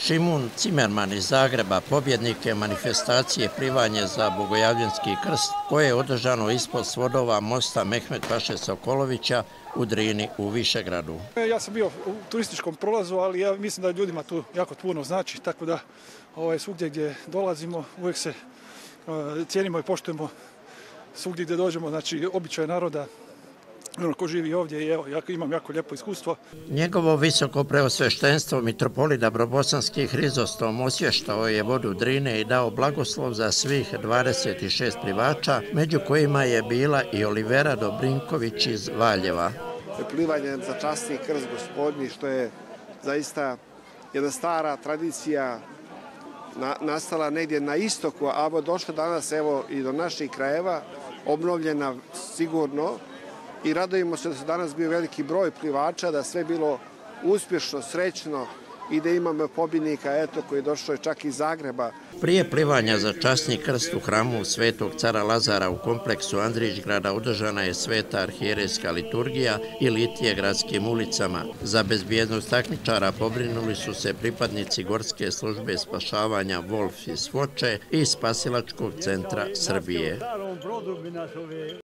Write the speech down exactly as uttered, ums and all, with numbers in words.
Šimun Cimerman iz Zagreba pobjednik je manifestacije plivanje za Bogojavljanski krst koje je održano ispod svodova mosta Mehmet Paše Sokolovića u Drini u Višegradu. Ja sam bio u turističkom prolazu, ali ja mislim da ljudima tu jako puno znači, tako da ovaj, svugdje gdje dolazimo uvijek se uh, cijenimo i poštujemo svugdje gdje dođemo, znači običaj naroda, ono ko živi ovdje i evo, ja imam jako lijepo iskustvo. Njegovo visoko preosveštenstvo mitropolit Dabrobosanski Hrizostom osvještao je vodu Drine i dao blagoslov za svih dvadeset šest plivača, među kojima je bila i Olivera Dobrinković iz Valjeva. Plivanje za časni krst gospodnji, što je zaista jedna stara tradicija na, nastala negdje na istoku, a došla danas evo i do naših krajeva, obnovljena sigurno. I radujemo se da su danas bio veliki broj plivača, da sve bilo uspješno, srećno i da imamo pobjednika eto, koji je došao čak iz Zagreba. Prije plivanja za časni krst u hramu Svetog cara Lazara u kompleksu Andrićgrada održana je sveta arhijerejska liturgija i litije gradskim ulicama. Za bezbjednost takmičara pobrinuli su se pripadnici Gorske službe spašavanja Wolf iz Foče i Spasilačkog centra Srbije.